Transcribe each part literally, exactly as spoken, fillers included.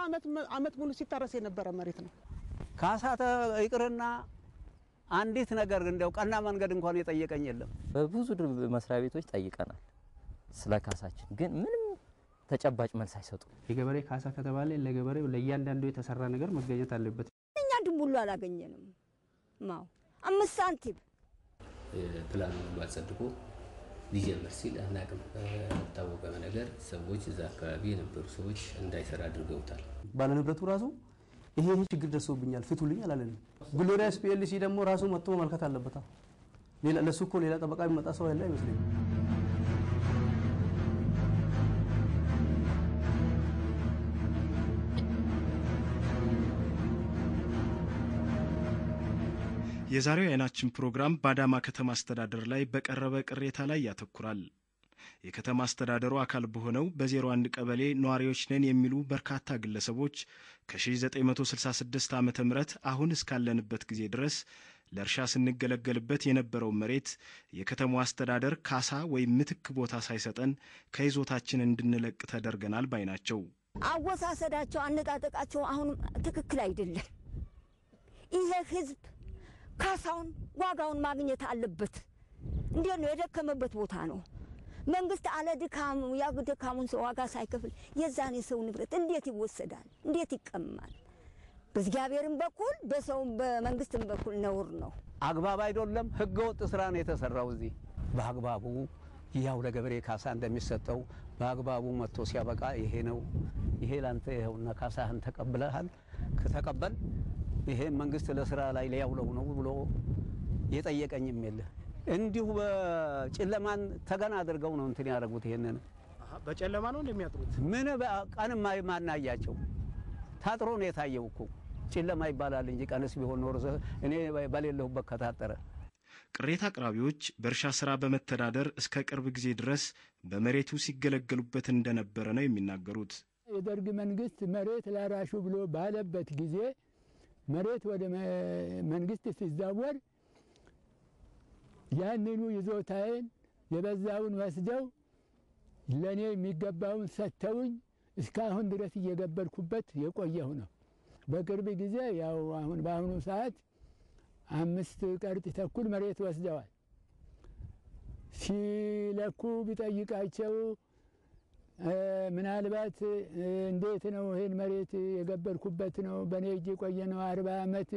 አመት አመት ሙሉ ሲታረስ የነበረ መሬት ነው ካሳተ ይቅርና አንዲት ነገር እንደው ቀና መንገድ እንኳን የጠየቀኝ የለም በብዙ መስሪያ ቤቶች ጠይቀናል ስለ ካሳችን ግን ምንም ተጨባጭ መልስ አይሰጡ የገበሬ ካሳ ከተባለ ለገበሬው ለእያንዳንዱ የተሰራ ነገር መገኘት አለበት እኛ ድንቡሉ አላገኘንም ማው አምስት ሳንቲም ፕላኑ ባጸድቆ ሊጀምር ሲል አናቅም ታወቀ ነገር ሰዎች እዛ አካባቢ የነበሩ ሰዎች እንዳይሰራ አድርገውታል ባለ ንብረቱ ራሱ ይሄ ችግር ደርሶብኛል ፍቱልኝ አላለንም ግሎሪያስ ፒኤልሲ ደግሞ ራሱ መጥቶ መልከት አለበት ሌላ ለሱ እኮ ሌላ ጠበቃ ቢመጣ ሰው ያለ አይመስልም የዛሬው አይናችን ፕሮግራም ባዳማ ከተማ አስተዳደር ላይ በቀረበ ቅሬታ ላይ ያተኩራል የከተማ አስተዳደሩ አካል በሆነው በ01 ቀበሌ ኗሪዎች ነን የሚሉ በርካታ ግለሰቦች ከ1966 ዓመተ ምህረት አሁን እስካለንበት ጊዜ ድረስ ለእርሻ ስንገለገልበት የነበረው መሬት የከተማው አስተዳደር ካሳ ወይ ምትክ ቦታ ሳይሰጠን ከይዞታችን እንድንለቅ ተደርገናል ባይናቸው አወሳሰዳቸው አነጣጣቃቸው አሁን ትክክል አይደለም ይሄ ህዝብ ካሳውን ዋጋውን ማግኘት አለበት እንዴ ነው የደከመበት ቦታ ነው መንግስት አለ ድካሙ ያግደካሙን ሰው ዋጋ ሳይከፍል የዛኔ ሰው ንብረት እንዴት ይወሰዳል እንዴት ይቀማል በእግዚአብሔርም በኩል በሰውም በመንግስትም በኩል ነውር ነው አግባብ አይደለም ህገወጥ ስራ ነው የተሰራው እዚህ በአግባቡ ያው ለገበሬ ካሳ እንደሚሰጠው በአግባቡ መጥቶ ሲያበቃ ይሄ ነው ይሄ ላንተ ይሄውና ካሳህን ተቀበለሃል ከተቀበል ይሄ መንግስት ለስራ ላይ ሊያውለው ነው ብሎ የጠየቀኝም የለ እንዲሁ በጨለማን ተገና አድርገው ነው እንትን ያደርጉት ይሄንን በጨለማ ነው እንደሚያጥሩት ምን ቀንም ማናያቸው ታጥሮ ነው የታየው እኮ ጨለማ ይባላል እንጂ ቀንስ ቢሆን ኖር እኔ በሌለሁበት ከታጠረ ቅሬታ አቅራቢዎች በእርሻ ስራ በመተዳደር እስከ ቅርብ ጊዜ ድረስ በመሬቱ ሲገለገሉበት እንደነበረ ነው የሚናገሩት የደርግ መንግስት መሬት ላራሹ ብሎ ባለበት ጊዜ መሬት ወደ መንግስት ሲዛወር ያንኑ ይዞታዬን የበዛውን ወስደው ለኔ የሚገባውን ሰተውኝ እስካሁን ድረስ እየገበርኩበት የቆየው ነው በቅርብ ጊዜ ያው አሁን በአሁኑ ሰዓት አምስት ቀርጥ ተኩል መሬት ወስደዋል ሲለኩ ቢጠይቃቸው ምናልባት እንዴት ነው ይሄን መሬት የገበርኩበት ነው በኔ እጅ ቆየ ነው አርባ አመት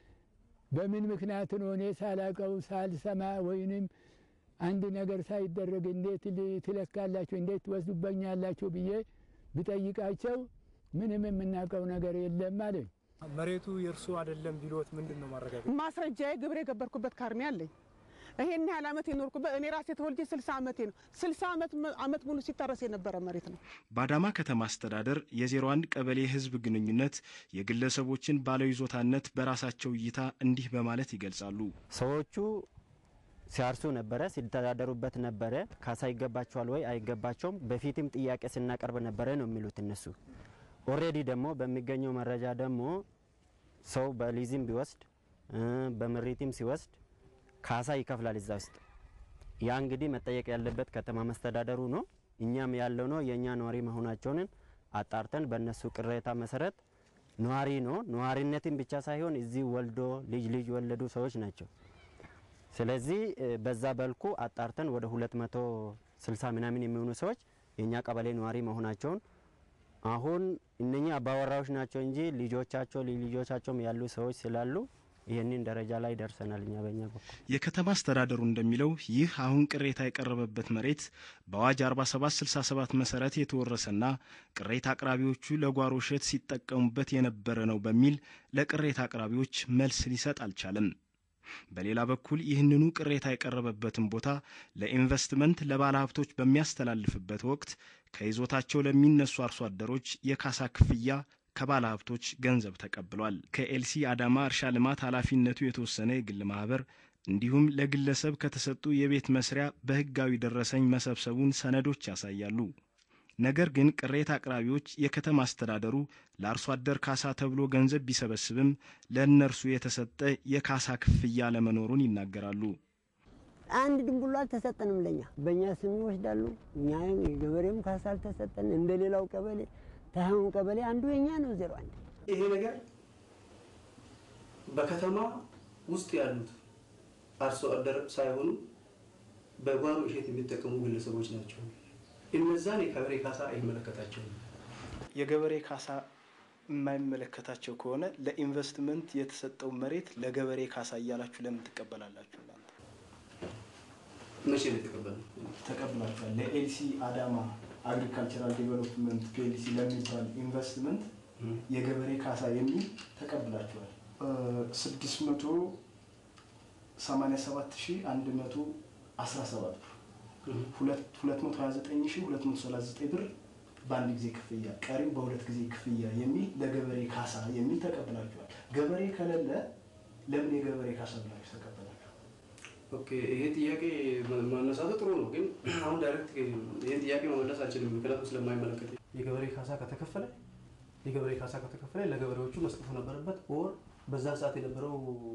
በምን ምክንያት ነው እኔ ሳላቀው ሳልሰማ ወይንም አንድ ነገር ሳይደረግ እንዴት ትለካላችሁ እንዴት ወስዱበኛላችሁ ብዬ ቢጠይቃቸው ምንም የምናቀው ነገር የለም ማለት መሬቱ የርሱ አይደለም ቢሎት ምንድነው ማረጋገጥ ማስረጃዬ ግብሬ ገበርኩበት ካርሚ አለኝ ይሄን ያህል አመት የኖርኩበት እኔ ራሴ ተወልጄ ስልሳ አመቴ ነው ስልሳ አመት አመት ሙሉ ሲታረስ የነበረ መሬት ነው ባዳማ ከተማ አስተዳደር የ01 ቀበሌ ህዝብ ግንኙነት የግለሰቦችን ባለይዞታነት በራሳቸው እይታ እንዲህ በማለት ይገልጻሉ ሰዎቹ ሲያርሱ ነበረ ሲተዳደሩበት ነበረ ካሳ ይገባቸዋል ወይ አይገባቸውም በፊትም ጥያቄ ስናቀርብ ነበረ ነው የሚሉት እነሱ ኦሬዲ ደግሞ በሚገኘው መረጃ ደግሞ ሰው በሊዝም ቢወስድ በመሬትም ሲወስድ ካሳ ይከፍላል እዛ ውስጥ ያ እንግዲህ መጠየቅ ያለበት ከተማ መስተዳደሩ ነው እኛም ያለው ነው የኛ ኗሪ መሆናቸውን አጣርተን በእነሱ ቅሬታ መሰረት ኗሪ ነው ኗሪነትን ብቻ ሳይሆን እዚህ ወልዶ ልጅ ልጅ ወለዱ ሰዎች ናቸው ስለዚህ በዛ በልኩ አጣርተን ወደ ሁለት መቶ ስልሳ ምናምን የሚሆኑ ሰዎች የኛ ቀበሌ ኗሪ መሆናቸውን አሁን እነኛ አባወራዎች ናቸው እንጂ ልጆቻቸው ልጆቻቸውም ያሉ ሰዎች ስላሉ ይሄንን ደረጃ ላይ ደርሰናልኛ በእኛ በኩል የከተማ አስተዳደሩ እንደሚለው ይህ አሁን ቅሬታ የቀረበበት መሬት በአዋጅ አርባ ሰባት ስልሳ ሰባት መሰረት የተወረሰና ቅሬታ አቅራቢዎቹ ለጓሮ ሸት ሲጠቀሙበት የነበረ ነው በሚል ለቅሬታ አቅራቢዎች መልስ ሊሰጥ አልቻለም በሌላ በኩል ይህንኑ ቅሬታ የቀረበበትን ቦታ ለኢንቨስትመንት ለባለሀብቶች በሚያስተላልፍበት ወቅት ከይዞታቸው ለሚነሱ አርሶ አደሮች የካሳ ክፍያ ከባለሀብቶች ገንዘብ ተቀብሏል ከኤልሲ አዳማ እርሻ ልማት ኃላፊነቱ የተወሰነ የግል ማህበር እንዲሁም ለግለሰብ ከተሰጡ የቤት መስሪያ በህጋዊ ደረሰኝ መሰብሰቡን ሰነዶች ያሳያሉ ነገር ግን ቅሬታ አቅራቢዎች የከተማ አስተዳደሩ ለአርሶ አደር ካሳ ተብሎ ገንዘብ ቢሰበስብም ለእነርሱ የተሰጠ የካሳ ክፍያ ለመኖሩን ይናገራሉ አንድ ድንቡላ ተሰጠንም ለኛ በእኛ ስም ይወስዳሉ እኛ ገበሬም ካሳ አልተሰጠን እንደሌላው ቀበሌ ታሁን ቀበሌ አንዱ የኛ ነው ዜሮ አንድ ይሄ ነገር በከተማ ውስጥ ያሉት አርሶ አደር ሳይሆኑ በጓሮ እሸት የሚጠቀሙ ግለሰቦች ናቸው። እነዛን የገበሬ ካሳ አይመለከታቸውም። የገበሬ ካሳ የማይመለከታቸው ከሆነ ለኢንቨስትመንት የተሰጠው መሬት ለገበሬ ካሳ እያላችሁ ለምን ትቀበላላችሁ? እናንተ መቼ ነው ተቀበሉ? ተቀብላችኋል። ለኤልሲ አዳማ አግሪካልቸራል ዴቨሎፕመንት ፒኤልሲ ለሚባል ኢንቨስትመንት የገበሬ ካሳ የሚል ተቀብላችኋል። ስድስት መቶ ሰማንያ ሰባት ሺህ አንድ መቶ አስራ ሰባት ብር ሁለት መቶ ሀያ ዘጠኝ ሺህ ሁለት መቶ ሰላሳ ዘጠኝ ብር በአንድ ጊዜ ክፍያ ቀሪው በሁለት ጊዜ ክፍያ የሚል ለገበሬ ካሳ የሚል ተቀብላችኋል። ገበሬ ከሌለ ለምን የገበሬ ካሳ ብላችሁ ተቀበላችሁ? ኦኬ ይሄ ጥያቄ ማነሳቱ ጥሩ ነው፣ ግን አሁን ዳይሬክት ይሄ ጥያቄ መመለስ አልችልም ምክንያቱም ስለማይመለከት። የገበሬ ካሳ ከተከፈለ የገበሬ ካሳ ከተከፈለ ለገበሬዎቹ መስጠት ነበረበት ኦር በዛ ሰዓት የነበረው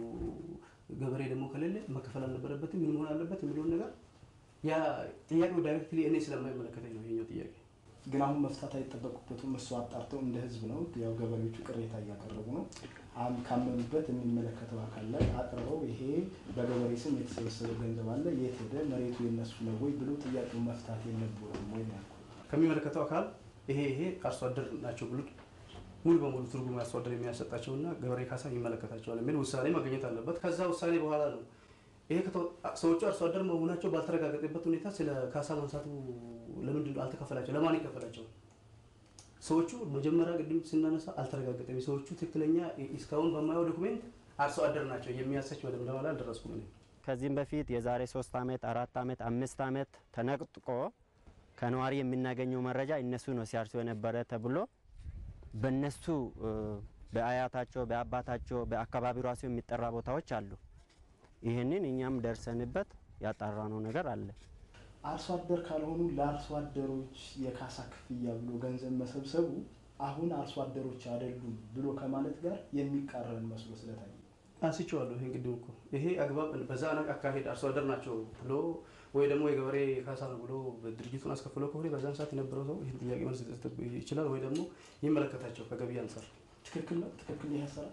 ገበሬ ደግሞ ከሌለ መከፈል አልነበረበትም ምን መሆን አለበት የሚለው ነገር ያ ጥያቄው ዳይሬክትሊ እኔ ስለማይመለከተኝ ነው ይሄኛው ጥያቄ። ግን አሁን መፍታት አይጠበቅበትም። እሱ አጣርተው እንደ ህዝብ ነው ያው ገበሬዎቹ ቅሬታ እያቀረቡ ነው። አም ካመኑበት የሚመለከተው አካል ላይ አቅርበው ይሄ በገበሬ ስም የተሰበሰበ ገንዘብ አለ የት ሄደ መሬቱ የነሱ ነው ወይ ብሎ ጥያቄው መፍታት የለበትም ወይ ነው ከሚመለከተው አካል ይሄ ይሄ አርሶ አደር ናቸው ብሎ ሙሉ በሙሉ ትርጉም አርሶ አደር የሚያሰጣቸውና ገበሬ ካሳ ይመለከታቸዋል የሚል ውሳኔ ማግኘት አለበት። ከዛ ውሳኔ በኋላ ነው ይሄ ሰዎቹ አርሶ አደር መሆናቸው ባልተረጋገጠበት ሁኔታ ስለ ካሳ ማንሳቱ ለምንድን አልተከፈላቸው ለማን ይከፈላቸው? ሰዎቹ መጀመሪያ ግድም ስናነሳ አልተረጋገጠም። ሰዎቹ ትክክለኛ እስካሁን በማየው ዶክመንት አርሶ አደር ናቸው የሚያሰች ወደም ለማላ አልደረስኩም ነው። ከዚህም በፊት የዛሬ ሶስት አመት አራት አመት አምስት አመት ተነቅጥቆ ከነዋሪ የምናገኘው መረጃ እነሱ ነው ሲያርሱ የነበረ ተብሎ በእነሱ በአያታቸው በአባታቸው በአካባቢው ራሱ የሚጠራ ቦታዎች አሉ። ይሄንን እኛም ደርሰንበት ያጣራነው ነገር አለ። አርሶ አደር ካልሆኑ ለአርሶ አደሮች የካሳ ክፍያ ብሎ ገንዘብ መሰብሰቡ አሁን አርሶ አደሮች አይደሉም ብሎ ከማለት ጋር የሚቃረን መስሎ ስለታየ አንስቼዋለሁ። ይሄ እንግዲህ እኮ ይሄ አግባብ በዛ አናቅ አካሄድ አርሶ አደር ናቸው ብሎ ወይ ደግሞ የገበሬ ካሳ ነው ብሎ ድርጅቱን አስከፍሎ ከሆነ በዛን ሰዓት የነበረው ሰው ይሄን ጥያቄ መልስ መስጠት ይችላል ወይ ደግሞ ይመለከታቸው ከገቢ አንፃር ትክክል ነው። ትክክል ይያሰራ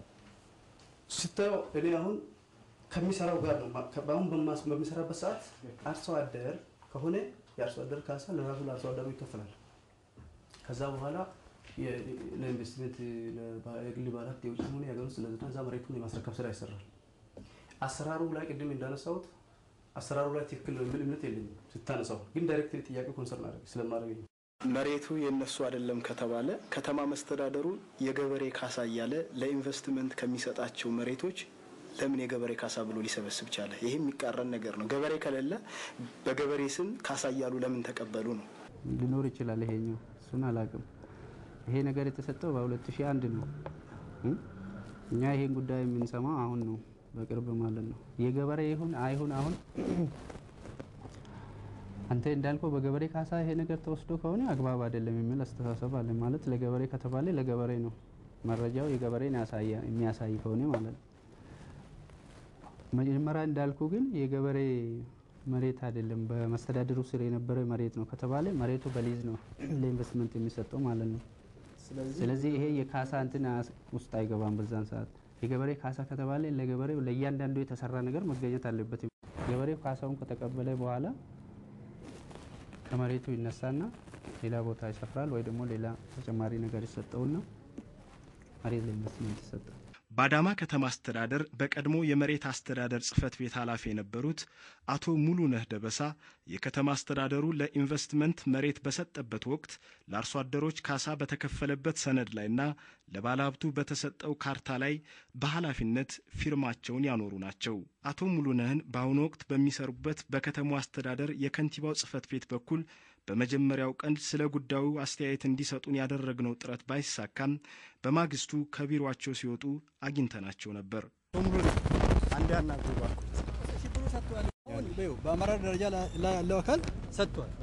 ስታው እኔ አሁን ከሚሰራው ጋር ነው ባሁን በማስ በሚሰራበት ሰዓት አርሶ አደር ከሆነ የአርሶ አደር ካሳ ለራሱ ለአርሶ አደሩ ይከፈላል። ከዛ በኋላ ለኢንቨስትመንት ለግል ባለሀብት የውጭ ሆነ ያገሩ ስለዛ መሬቱን የማስረከብ ስራ ይሰራል። አሰራሩ ላይ ቅድም እንዳነሳሁት አሰራሩ ላይ ትክክል ነው የሚል እምነት የለኝም ስታነሳው፣ ግን ዳይሬክትሊ ጥያቄው ኮንሰርን አድርግ ስለማድረግ መሬቱ የነሱ አይደለም ከተባለ ከተማ መስተዳደሩ የገበሬ ካሳ እያለ ለኢንቨስትመንት ከሚሰጣቸው መሬቶች ለምን የገበሬ ካሳ ብሎ ሊሰበስብ ቻለ? ይሄ የሚቃረን ነገር ነው። ገበሬ ከሌለ በገበሬ ስም ካሳ እያሉ ለምን ተቀበሉ ነው? ሊኖር ይችላል። ይሄኛው እሱን አላውቅም። ይሄ ነገር የተሰጠው በሁለት ሺህ አንድ ነው። እኛ ይሄን ጉዳይ የምንሰማው አሁን ነው በቅርብ ማለት ነው። የገበሬ ይሁን አይሁን አሁን አንተ እንዳልከው በገበሬ ካሳ ይሄ ነገር ተወስዶ ከሆነ አግባብ አይደለም የሚል አስተሳሰብ አለ። ማለት ለገበሬ ከተባለ ለገበሬ ነው መረጃው የገበሬን ያሳያ የሚያሳይ ከሆነ ማለት ነው። መጀመሪያ እንዳልኩ ግን የገበሬ መሬት አይደለም በመስተዳድሩ ስር የነበረ መሬት ነው ከተባለ መሬቱ በሊዝ ነው ለኢንቨስትመንት የሚሰጠው ማለት ነው። ስለዚህ ይሄ የካሳ እንትን ውስጥ አይገባም። በዛን ሰዓት የገበሬ ካሳ ከተባለ ለገበሬው ለእያንዳንዱ የተሰራ ነገር መገኘት አለበት። ገበሬው ካሳውን ከተቀበለ በኋላ ከመሬቱ ይነሳና ሌላ ቦታ ይሰፍራል ወይ ደግሞ ሌላ ተጨማሪ ነገር ይሰጠውና መሬት ለኢንቨስትመንት ይሰጣል። በአዳማ ከተማ አስተዳደር በቀድሞ የመሬት አስተዳደር ጽህፈት ቤት ኃላፊ የነበሩት አቶ ሙሉነህ ደበሳ የከተማ አስተዳደሩ ለኢንቨስትመንት መሬት በሰጠበት ወቅት ለአርሶ አደሮች ካሳ በተከፈለበት ሰነድ ላይና ለባለሀብቱ በተሰጠው ካርታ ላይ በኃላፊነት ፊርማቸውን ያኖሩ ናቸው። አቶ ሙሉነህን በአሁኑ ወቅት በሚሰሩበት በከተማው አስተዳደር የከንቲባው ጽህፈት ቤት በኩል በመጀመሪያው ቀን ስለ ጉዳዩ አስተያየት እንዲሰጡን ያደረግነው ጥረት ባይሳካም በማግስቱ ከቢሮአቸው ሲወጡ አግኝተናቸው ነበር። አንድ ያናግሩ ባልኩት ሲብሩ ሰጥቷል። በዩ በአመራር ደረጃ ያለው አካል ሰጥቷል።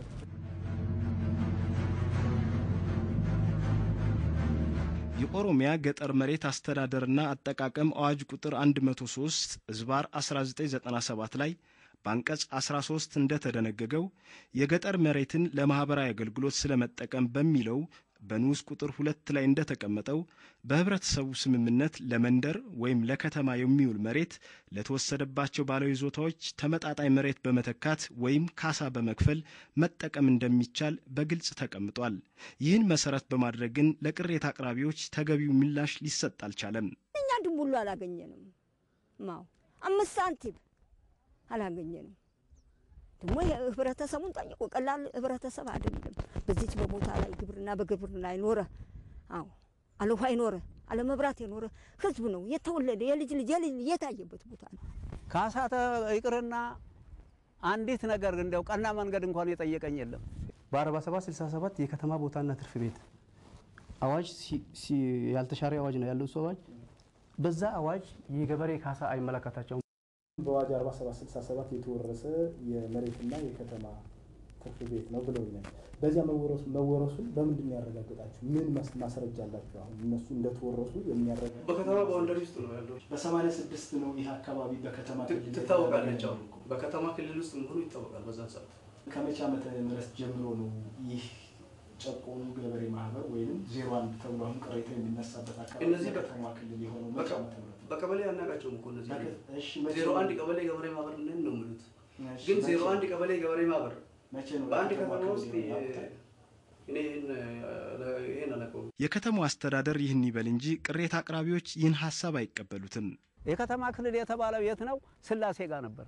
የኦሮሚያ ገጠር መሬት አስተዳደርና አጠቃቀም አዋጅ ቁጥር መቶ ሶስት ዝባር አስራ ዘጠኝ ዘጠና ሰባት ላይ በአንቀጽ አስራ ሶስት እንደተደነገገው የገጠር መሬትን ለማህበራዊ አገልግሎት ስለመጠቀም በሚለው በንዑስ ቁጥር ሁለት ላይ እንደተቀመጠው በህብረተሰቡ ስምምነት ለመንደር ወይም ለከተማ የሚውል መሬት ለተወሰደባቸው ባለይዞታዎች ተመጣጣኝ መሬት በመተካት ወይም ካሳ በመክፈል መጠቀም እንደሚቻል በግልጽ ተቀምጧል። ይህን መሰረት በማድረግ ግን ለቅሬታ አቅራቢዎች ተገቢው ምላሽ ሊሰጥ አልቻለም። እኛ ድሙሉ አላገኘንም። ማው አምስት ሳንቲም አላገኘንም። ደሞ ህብረተሰቡን ጠይቆ ቀላል ህብረተሰብ አይደለም። በዚች በቦታ ላይ ግብርና በግብርና ይኖረ አው አለውሃ ይኖረ አለመብራት ይኖረ ህዝብ ነው የተወለደ የልጅ ልጅ የልጅ የታየበት ቦታ ነው። ካሳ ይቅርና አንዲት ነገር እንደው ቀና መንገድ እንኳን የጠየቀኝ የለም። በ47 67 የከተማ ቦታና ትርፍ ቤት አዋጅ ያልተሻረ አዋጅ ነው ያለው አዋጅ። በዛ አዋጅ የገበሬ ካሳ አይመለከታቸውም። በአዋጅ አርባ ሰባት ስልሳ ሰባት የተወረሰ የመሬትና የከተማ ትርፍ ቤት ነው ብለውኛል። በዚያ መወረሱ መወረሱ በምንድን ያረጋግጣችሁ? ምን ማስረጃ አላችሁ? አሁን እነሱ እንደተወረሱ የሚያረጋግጥ በከተማ ባውንደሪ ውስጥ ነው ያለው። በ86 ነው ይህ አካባቢ በከተማ ክልል ትታወቃለች። አሁን በከተማ ክልል ውስጥ መሆኑ ይታወቃል። በዛ ሰዓት ከመቼ ዓመተ ምህረት ጀምሮ ነው ይህ ጨቆኑ ገበሬ ማህበር ወይንም ዜሮ አንድ ተብሎ አሁን ቅሬታ የሚነሳበት አካባቢ እነዚህ በከተማ ክልል የሆነው መቼ ዓመተ ምህረት? በቀበሌ ያናቃቸው እኮ እነዚህ እሺ ዜሮ አንድ ቀበሌ ገበሬ ማህበር ነን ነው የሚሉት። ግን ዜሮ አንድ ቀበሌ ገበሬ ማህበር መቼ ነው በአንድ ከተማ ውስጥ እኔ ይሄን አላውቀውም። የከተማው አስተዳደር ይህን ይበል እንጂ ቅሬታ አቅራቢዎች ይህን ሐሳብ አይቀበሉትም። የከተማ ክልል የተባለው የት ነው? ስላሴ ጋር ነበር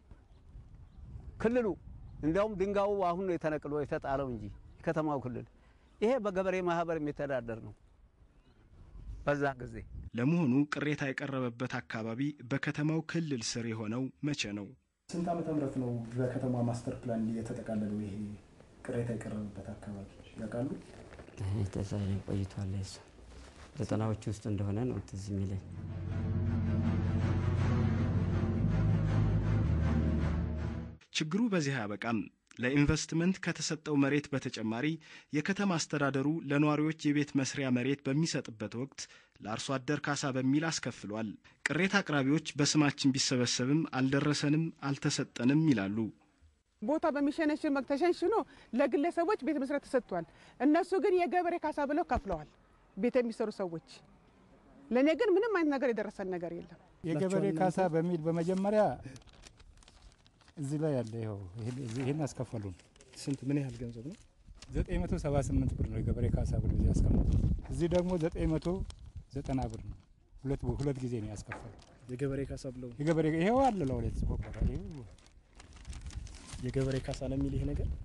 ክልሉ። እንዲያውም ድንጋዩ አሁን ነው የተነቅሎ የተጣለው እንጂ ከተማው ክልል ይሄ በገበሬ ማህበር የሚተዳደር ነው በዛ ጊዜ። ለመሆኑ ቅሬታ የቀረበበት አካባቢ በከተማው ክልል ስር የሆነው መቼ ነው? ስንት ዓመተ ምህረት ነው በከተማ ማስተር ፕላን የተጠቃለለው ይሄ ቅሬታ የቀረበበት አካባቢ ያውቃሉ? እኔ ተዛሬ ቆይቷል። እሱ ዘጠናዎቹ ውስጥ እንደሆነ ነው ትዝ የሚለኝ። ችግሩ በዚህ አያበቃም። ለኢንቨስትመንት ከተሰጠው መሬት በተጨማሪ የከተማ አስተዳደሩ ለነዋሪዎች የቤት መስሪያ መሬት በሚሰጥበት ወቅት ለአርሶ አደር ካሳ በሚል አስከፍሏል። ቅሬታ አቅራቢዎች በስማችን ቢሰበሰብም አልደረሰንም፣ አልተሰጠንም ይላሉ። ቦታ በሚሸነሽን መክ ተሸንሽኖ ለግለሰቦች ቤት መስሪያ ተሰጥቷል። እነሱ ግን የገበሬ ካሳ ብለው ከፍለዋል ቤት የሚሰሩ ሰዎች። ለኔ ግን ምንም አይነት ነገር የደረሰን ነገር የለም። የገበሬ ካሳ በሚል በመጀመሪያ እዚህ ላይ ያለ ይሄው ይሄን አስከፈሉን። ስንት ምን ያህል ገንዘብ ነው? ዘጠኝ መቶ ሰባ ስምንት ብር ነው የገበሬ ካሳ ብር እዚህ ያስቀመጡ። እዚህ ደግሞ ዘጠኝ መቶ ዘጠና ብር ነው። ሁለት ሁለት ጊዜ ነው ያስከፈሉ የገበሬ ካሳ ብለው። የገበሬ ይሄው አለ ለሁለት ቦታራ ይሄው የገበሬ ካሳ ነው የሚል ይሄ ነገር።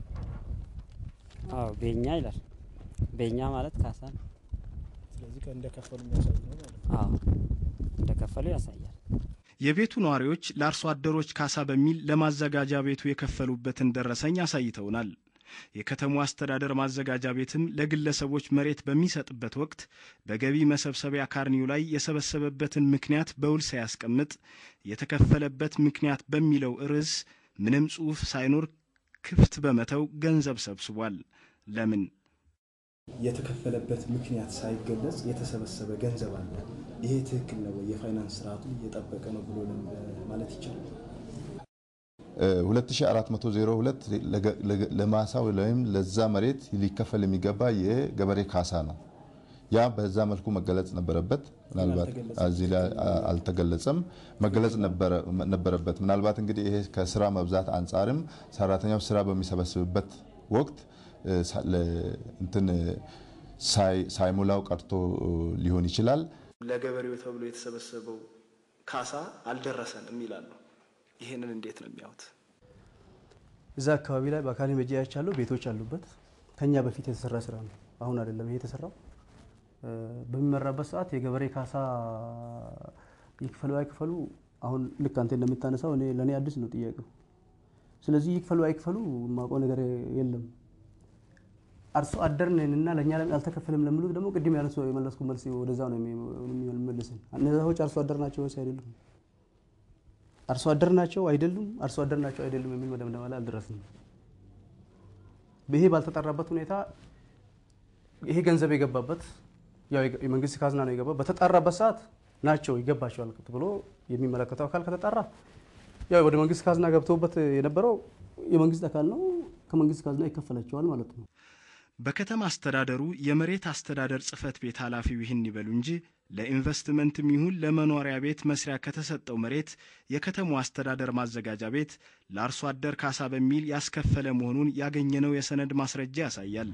አዎ በእኛ ይላል። በእኛ ማለት ካሳ ነው። ስለዚህ እንደከፈሉ የሚያሳይ ነው ማለት ነው። አዎ እንደከፈሉ ያሳያል። የቤቱ ነዋሪዎች ለአርሶ አደሮች ካሳ በሚል ለማዘጋጃ ቤቱ የከፈሉበትን ደረሰኝ አሳይተውናል። የከተማው አስተዳደር ማዘጋጃ ቤትም ለግለሰቦች መሬት በሚሰጥበት ወቅት በገቢ መሰብሰቢያ ካርኒው ላይ የሰበሰበበትን ምክንያት በውል ሳያስቀምጥ የተከፈለበት ምክንያት በሚለው ርዕስ ምንም ጽሑፍ ሳይኖር ክፍት በመተው ገንዘብ ሰብስቧል። ለምን? የተከፈለበት ምክንያት ሳይገለጽ የተሰበሰበ ገንዘብ አለ። ይሄ ትክክል ነው ወይ? የፋይናንስ ስርዓቱ እየጠበቀ ነው ብሎ ማለት ይቻላል? ሁለት ሺህ አራት መቶ ሁለት ለማሳው ወይም ለዛ መሬት ሊከፈል የሚገባ የገበሬ ካሳ ነው። ያ በዛ መልኩ መገለጽ ነበረበት። ምናልባት እዚህ ላይ አልተገለጸም፣ መገለጽ ነበረበት። ምናልባት እንግዲህ ይሄ ከስራ መብዛት አንፃርም ሰራተኛው ስራ በሚሰበስብበት ወቅት እንትን ሳይሞላው ቀርቶ ሊሆን ይችላል። ለገበሬው ተብሎ የተሰበሰበው ካሳ አልደረሰንም ይላሉ። ይሄንን እንዴት ነው የሚያዩት? እዛ አካባቢ ላይ በአካል መጃያች አሉ፣ ቤቶች አሉበት። ከኛ በፊት የተሰራ ስራ ነው፣ አሁን አይደለም ይሄ የተሰራው። በሚመራበት ሰዓት የገበሬ ካሳ ይክፈሉ አይክፈሉ አሁን ልክ አንተ እንደምታነሳው እኔ ለኔ አዲስ ነው ጥያቄው። ስለዚህ ይክፈሉ አይክፈሉ ማቆ ነገር የለም። አርሶ አደር ነንና ለኛ ለምን አልተከፈለም ለምሉት ደግሞ ቅድም ያነሳው የመለስኩ መልስ ወደዛው ነው የሚመልስን። እነዛዎች አርሶ አደር ናቸው ወይስ አይደሉም? አርሶ አደር ናቸው አይደሉም? አርሶ አደር ናቸው አይደሉም የሚል መደምደሚያ ላይ አልደረስንም። ይሄ ባልተጣራበት ሁኔታ ይሄ ገንዘብ የገባበት ያው የመንግስት ካዝና ነው የገባው። በተጣራበት ሰዓት ናቸው ይገባቸዋል ብሎ የሚመለከተው አካል ከተጣራ ያው ወደ መንግስት ካዝና ገብተውበት የነበረው የመንግስት አካል ነው፣ ከመንግስት ካዝና ይከፈላቸዋል ማለት ነው። በከተማ አስተዳደሩ የመሬት አስተዳደር ጽሕፈት ቤት ኃላፊው ይህን ይበሉ እንጂ ለኢንቨስትመንትም ይሁን ለመኖሪያ ቤት መስሪያ ከተሰጠው መሬት የከተማው አስተዳደር ማዘጋጃ ቤት ለአርሶ አደር ካሳ በሚል ያስከፈለ መሆኑን ያገኘነው የሰነድ ማስረጃ ያሳያል።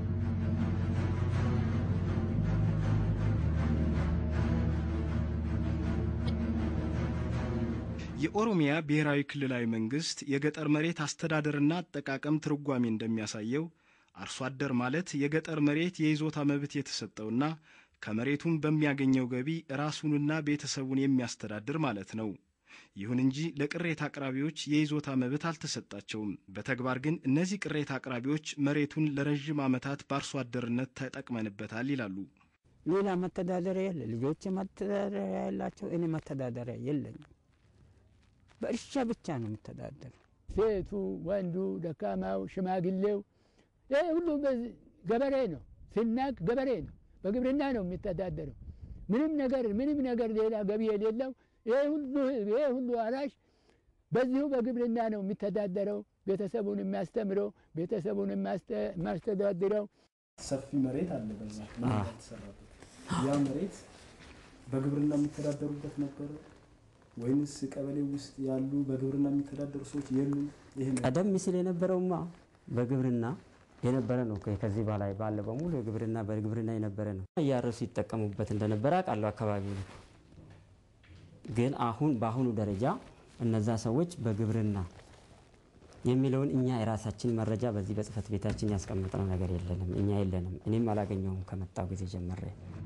የኦሮሚያ ብሔራዊ ክልላዊ መንግስት የገጠር መሬት አስተዳደርና አጠቃቀም ትርጓሜ እንደሚያሳየው አርሶ አደር ማለት የገጠር መሬት የይዞታ መብት የተሰጠውና ከመሬቱም በሚያገኘው ገቢ ራሱንና ቤተሰቡን የሚያስተዳድር ማለት ነው። ይሁን እንጂ ለቅሬታ አቅራቢዎች የይዞታ መብት አልተሰጣቸውም። በተግባር ግን እነዚህ ቅሬታ አቅራቢዎች መሬቱን ለረጅም ዓመታት በአርሶ አደርነት ተጠቅመንበታል ይላሉ። ሌላ መተዳደሪያ የለ፣ ልጆች መተዳደሪያ ያላቸው፣ እኔ መተዳደሪያ የለኝም። በእርሻ ብቻ ነው የሚተዳደር። ሴቱ፣ ወንዱ፣ ደካማው፣ ሽማግሌው ይሄ ሁሉ ገበሬ ነው። ሲናቅ ገበሬ ነው። በግብርና ነው የሚተዳደረው። ምንም ነገር ምንም ነገር ሌላ ገቢ የሌለው ይሄ ሁሉ ይሄ ሁሉ አራሽ በዚሁ በግብርና ነው የሚተዳደረው። ቤተሰቡን የሚያስተምረው፣ ቤተሰቡን የሚያስተዳድረው። ሰፊ መሬት አለ በዛ ማለት ተሰራበት። ያ መሬት በግብርና የሚተዳደሩበት ነበር ወይንስ ቀበሌ ውስጥ ያሉ በግብርና የሚተዳደሩ ሰዎች የሉ? ይሄ ቀደም ሲል የነበረውማ በግብርና የነበረ ነው። ከዚህ በላይ ባለ በሙሉ ግብርና በግብርና የነበረ ነው። ያረሱ ይተቀሙበት እንደነበረ አቃለው አካባቢው ነው። ግን አሁን በአሁኑ ደረጃ እነዛ ሰዎች በግብርና የሚለውን እኛ የራሳችን መረጃ በዚህ በጽሕፈት ቤታችን ያስቀመጥነው ነገር የለንም። እኛ የለንም። እኔም አላገኘውም ከመጣው ጊዜ ጀምሬ።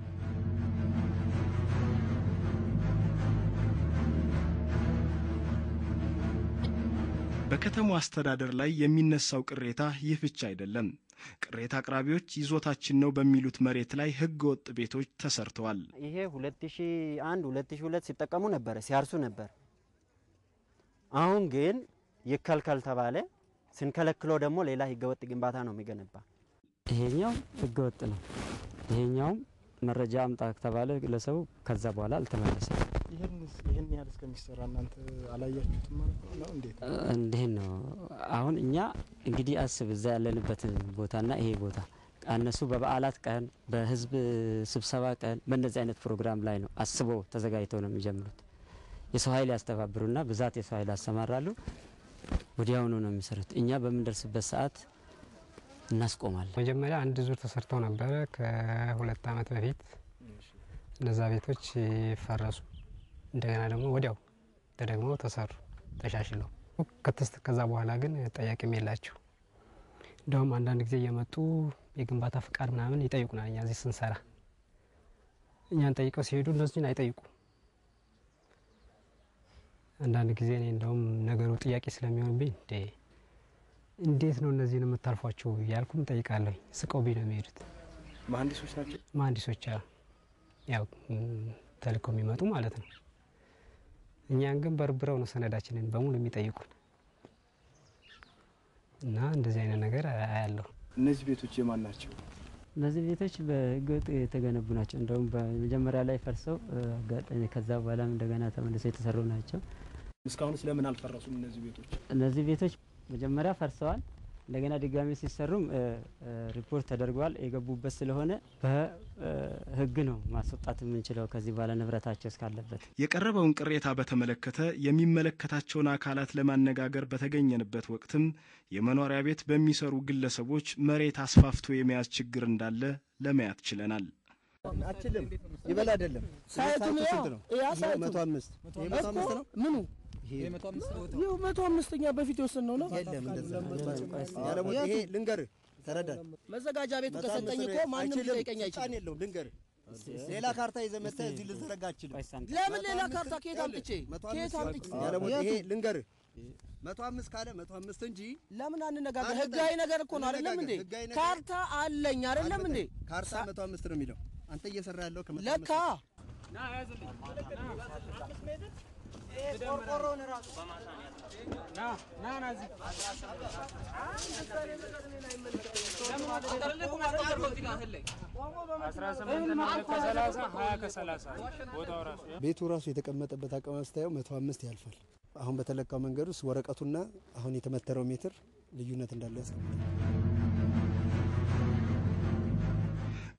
በከተማው አስተዳደር ላይ የሚነሳው ቅሬታ ይህ ብቻ አይደለም። ቅሬታ አቅራቢዎች ይዞታችን ነው በሚሉት መሬት ላይ ህገ ወጥ ቤቶች ተሰርተዋል። ይሄ ሁለት ሺህ አንድ ሁለት ሺህ ሁለት ሲጠቀሙ ነበር፣ ሲያርሱ ነበር። አሁን ግን ይከልከል ተባለ። ስንከለክለው ደግሞ ሌላ ህገ ወጥ ግንባታ ነው የሚገነባ። ይሄኛው ህገ ወጥ ነው። ይሄኛው መረጃ አምጣ ተባለ ለሰው፣ ከዛ በኋላ አልተመለሰም። ይሄን ይሄን ያህል እስከሚሰራ እናንተ አላያችሁትም ማለት ነው? እንዴት እንዴ ነው? አሁን እኛ እንግዲህ አስብ እዛ ያለንበትን ቦታና ይሄ ቦታ እነሱ በበዓላት ቀን፣ በህዝብ ስብሰባ ቀን፣ በእነዚህ አይነት ፕሮግራም ላይ ነው አስበው ተዘጋጅተው ነው የሚጀምሩት። የሰው ኃይል ያስተባብሩና ብዛት የሰው ኃይል ያሰማራሉ። ወዲያውኑ ነው የሚሰሩት። እኛ በምንደርስበት ሰዓት እናስቆማለን። መጀመሪያ አንድ ዙር ተሰርተው ነበር ከሁለት አመት በፊት። እነዛ ቤቶች ፈረሱ። እንደገና ደግሞ ወዲያው ተደግሞ ተሰሩ ተሻሽለው። ከዛ በኋላ ግን ጠያቂም የላቸው። እንደውም አንዳንድ ጊዜ እየመጡ የግንባታ ፍቃድ ምናምን ይጠይቁናል። እኛ እዚህ ስንሰራ እኛን ጠይቀው ሲሄዱ እነዚህን አይጠይቁ። አንዳንድ ጊዜ እኔ እንደውም ነገሩ ጥያቄ ስለሚሆንብኝ እንዴ እንዴት ነው እነዚህን የምታልፏቸው ያልኩም ጠይቃለሁ። ስቀውብኝ ነው የሚሄዱት። መሀንዲሶች ናቸው። መሀንዲሶች ያው ተልከው የሚመጡ ማለት ነው። እኛን ግን በርብረው ነው ሰነዳችንን በሙሉ የሚጠይቁን እና እንደዚህ አይነት ነገር አያለሁ። እነዚህ ቤቶች የማን ናቸው? እነዚህ ቤቶች በህገወጥ የተገነቡ ናቸው። እንደውም በመጀመሪያ ላይ ፈርሰው ከዛ በኋላም እንደገና ተመልሰው የተሰሩ ናቸው። እስካሁን ስለምን አልፈረሱም እነዚህ ቤቶች? እነዚህ ቤቶች መጀመሪያ ፈርሰዋል። እንደገና ድጋሚ ሲሰሩም ሪፖርት ተደርጓል። የገቡበት ስለሆነ በህግ ነው ማስወጣት የምንችለው ከዚህ በኋላ ንብረታቸው እስካለበት። የቀረበውን ቅሬታ በተመለከተ የሚመለከታቸውን አካላት ለማነጋገር በተገኘንበት ወቅትም የመኖሪያ ቤት በሚሰሩ ግለሰቦች መሬት አስፋፍቶ የመያዝ ችግር እንዳለ ለማየት ችለናል። አችልም ይበል አይደለም ሳይቱ ነው ያ ሳይቱ መቶ አምስት መቶ አምስት ነው ምኑ ይሄ መቶ አምስት ነው ይሄ መቶ አምስተኛ በፊት የወሰነው ነው የለም እንደዛ ያለው ይሄ ልንገርህ ተረዳ መዘጋጃ ቤቱ ከሰጠኝ እኮ ማንንም ሊጠይቀኝ አይችልም የለውም ልንገርህ ሌላ ካርታ ይዘህ መተህ እዚህ ልዘረጋ አችልም ለምን ሌላ ካርታ ከየት አምጥቼ ከየት አምጥቼ ያለው ይሄ ልንገርህ መቶ አምስት ካለ መቶ አምስት እንጂ ለምን አንነጋገር ህጋዊ ነገር እኮ ነው አይደለም እንዴ ካርታ አለኝ አይደለም እንዴ ካርታ መቶ አምስት ነው የሚለው አንተ እየሰራ ያለው ከመቶ ለካ ና ያዝልኝ ቆርቆሮን ራሱ ና ና ና እዚህ ቤቱ ራሱ የተቀመጠበት አቀማመጥ ስታየው መቶ አምስት ያልፋል። አሁን በተለካው መንገድ ውስጥ ወረቀቱና አሁን የተመተረው ሜትር ልዩነት እንዳለ ያስቀምጣል።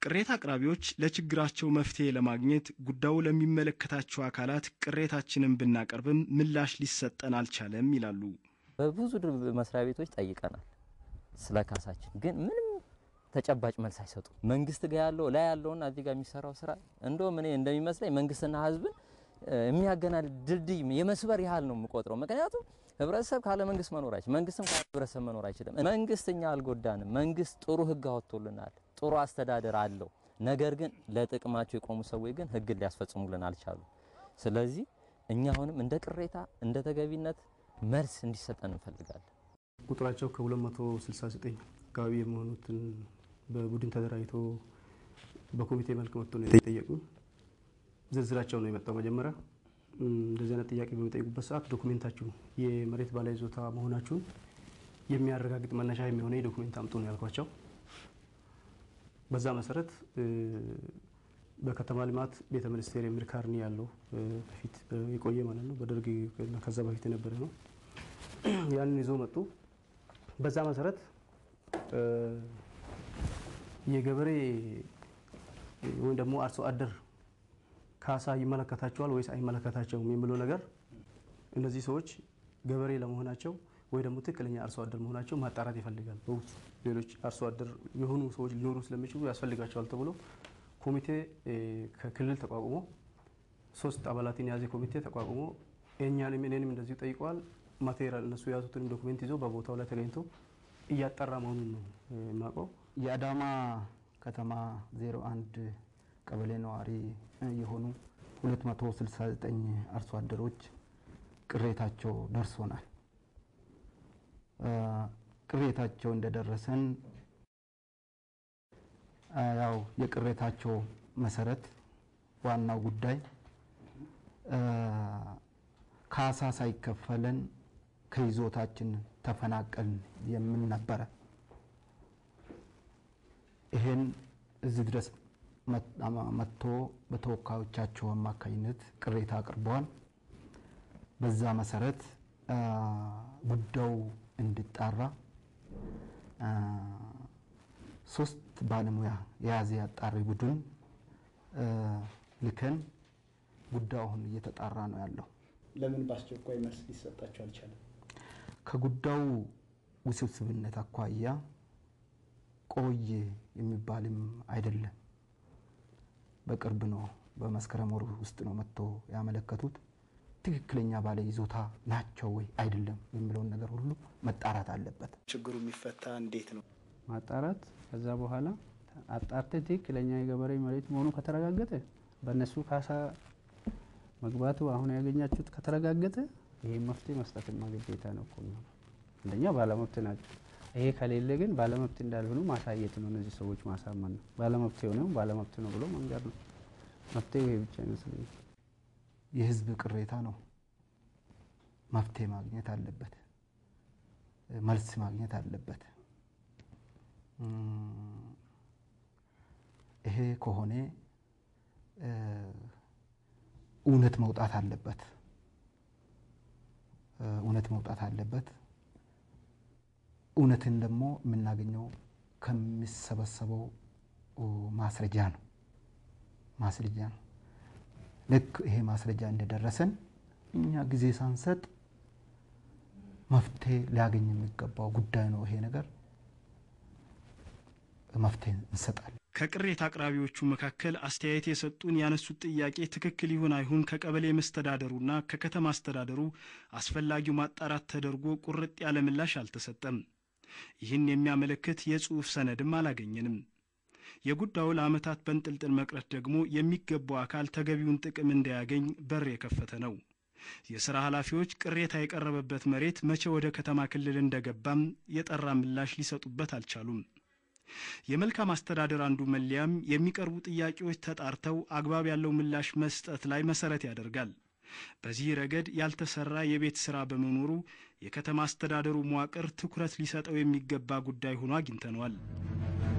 ቅሬታ አቅራቢዎች ለችግራቸው መፍትሄ ለማግኘት ጉዳዩ ለሚመለከታቸው አካላት ቅሬታችንን ብናቀርብም ምላሽ ሊሰጠን አልቻለም ይላሉ። በብዙ መስሪያ ቤቶች ጠይቀናል ስለ ካሳችን ግን ምንም ተጨባጭ መልስ አይሰጡ። መንግስት ጋር ያለው ላይ ያለውና እዚህ ጋር የሚሰራው ስራ እንደውም እኔ እንደሚመስለኝ መንግስትና ህዝብን የሚያገናኝ ድልድይ የመስበር ያህል ነው የምቆጥረው። ምክንያቱም ህብረተሰብ ካለ መንግስት መኖር አይችልም፣ መንግስትም ካለ ህብረተሰብ መኖር አይችልም። መንግስትኛ አልጎዳንም። መንግስት ጥሩ ህግ አወጥቶልናል፣ ጥሩ አስተዳደር አለው። ነገር ግን ለጥቅማቸው የቆሙ ሰዎች ግን ህግ ሊያስፈጽሙልን አልቻሉ። ስለዚህ እኛ አሁንም እንደ ቅሬታ እንደ ተገቢነት መልስ እንዲሰጠን እንፈልጋለን። ቁጥራቸው ከ269 አካባቢ የሚሆኑትን በቡድን ተደራጅቶ በኮሚቴ መልክ መጥቶ ነው የተጠየቁ። ዝርዝራቸው ነው የመጣው። መጀመሪያ እንደዚህ አይነት ጥያቄ በሚጠይቁበት ሰዓት ዶክሜንታችሁ የመሬት ባለይዞታ መሆናችሁን የሚያረጋግጥ መነሻ የሚሆነ ዶክሜንት አምጡ ነው ያልኳቸው። በዛ መሰረት በከተማ ልማት ቤተ ሚኒስቴር የሚል ካርኒ ያለው በፊት የቆየ ማለት ነው፣ በደርግ ከዛ በፊት የነበረ ነው። ያንን ይዞ መጡ። በዛ መሰረት የገበሬ ወይ ደግሞ አርሶ አደር ካሳ ይመለከታቸዋል ወይስ አይመለከታቸውም የሚለው ነገር እነዚህ ሰዎች ገበሬ ለመሆናቸው ወይ ደግሞ ትክክለኛ አርሶ አደር መሆናቸው ማጣራት ይፈልጋል። በውስጥ ሌሎች አርሶ አደር የሆኑ ሰዎች ሊኖሩ ስለሚችሉ ያስፈልጋቸዋል ተብሎ ኮሚቴ ከክልል ተቋቁሞ ሶስት አባላትን ያዘ ኮሚቴ ተቋቁሞ እኛንም እኔንም እንደዚሁ ጠይቀዋል። ማቴሪያል እነሱ ያዙትን ዶክመንት ይዞ በቦታው ላይ ተገኝቶ እያጣራ መሆኑን ነው የማውቀው። የአዳማ ከተማ ዜሮ አንድ ቀበሌ ነዋሪ የሆኑ ሁለት መቶ ስልሳ ዘጠኝ አርሶ አደሮች ቅሬታቸው ደርሶናል። ቅሬታቸው እንደደረሰን ያው የቅሬታቸው መሰረት ዋናው ጉዳይ ካሳ ሳይከፈለን ከይዞታችን ተፈናቀል የምን ነበረ። ይሄን እዚህ ድረስ መጥቶ በተወካዮቻቸው አማካኝነት ቅሬታ አቅርበዋል። በዛ መሰረት ጉዳዩ እንዲጣራ ሶስት ባለሙያ የያዘ አጣሪ ቡድን ልከን ጉዳዩን እየተጣራ ነው ያለው። ለምን በአስቸኳይ መልስ ሊሰጣቸው አልቻለም? ከጉዳዩ ውስብስብነት አኳያ ቆየ የሚባልም አይደለም። በቅርብ ነው፣ በመስከረም ወር ውስጥ ነው መጥቶ ያመለከቱት። ትክክለኛ ባለ ይዞታ ናቸው ወይ አይደለም የሚለውን ነገር ሁሉ መጣራት አለበት። ችግሩ የሚፈታ እንዴት ነው? ማጣራት ከዛ በኋላ አጣርተ ትክክለኛ የገበሬ መሬት መሆኑ ከተረጋገጠ በእነሱ ካሳ መግባቱ አሁን ያገኛችሁት ከተረጋገጠ ይሄ መፍትሄ መስጠትና ግዴታ ነው እኮ ነው። አንደኛ ባለመብት ናቸው። ይሄ ከሌለ ግን ባለመብት እንዳልሆኑ ማሳየት ነው። እነዚህ ሰዎች ማሳመን ነው። ባለመብት ነው ባለመብት ነው ብሎ መንገር ነው። መፍትሄው ይሄ ብቻ ይመስለኛል። የህዝብ ቅሬታ ነው፣ መፍትሄ ማግኘት አለበት፣ መልስ ማግኘት አለበት። ይሄ ከሆነ እውነት መውጣት አለበት፣ እውነት መውጣት አለበት። እውነትን ደግሞ የምናገኘው ከሚሰበሰበው ማስረጃ ነው ማስረጃ ነው። ልክ ይሄ ማስረጃ እንደደረሰን እኛ ጊዜ ሳንሰጥ መፍትሄ ሊያገኝ የሚገባው ጉዳይ ነው። ይሄ ነገር መፍትሄ እንሰጣለን። ከቅሬታ አቅራቢዎቹ መካከል አስተያየት የሰጡን ያነሱት ጥያቄ ትክክል ይሁን አይሁን ከቀበሌ መስተዳደሩና ከከተማ አስተዳደሩ አስፈላጊው ማጣራት ተደርጎ ቁርጥ ያለ ምላሽ አልተሰጠም። ይህን የሚያመለክት የጽሑፍ ሰነድም አላገኘንም። የጉዳዩ ለዓመታት በእንጥልጥል መቅረት ደግሞ የሚገባው አካል ተገቢውን ጥቅም እንዳያገኝ በር የከፈተ ነው። የሥራ ኃላፊዎች ቅሬታ የቀረበበት መሬት መቼ ወደ ከተማ ክልል እንደገባም የጠራ ምላሽ ሊሰጡበት አልቻሉም። የመልካም አስተዳደር አንዱ መለያም የሚቀርቡ ጥያቄዎች ተጣርተው አግባብ ያለው ምላሽ መስጠት ላይ መሰረት ያደርጋል። በዚህ ረገድ ያልተሰራ የቤት ሥራ በመኖሩ የከተማ አስተዳደሩ መዋቅር ትኩረት ሊሰጠው የሚገባ ጉዳይ ሆኖ አግኝተነዋል።